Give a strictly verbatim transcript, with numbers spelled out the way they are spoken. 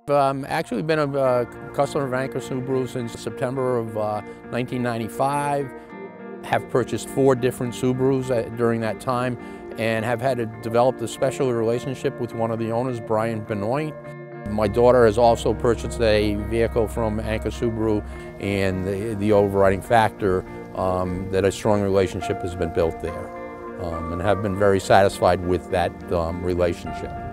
Um, actually been a uh, customer of Anchor Subaru since September of uh, nineteen ninety-five. Have purchased four different Subarus uh, during that time and have had to develop a special relationship with one of the owners, Brian Benoit. My daughter has also purchased a vehicle from Anchor Subaru, and the, the overriding factor um, that a strong relationship has been built there, um, and have been very satisfied with that um, relationship.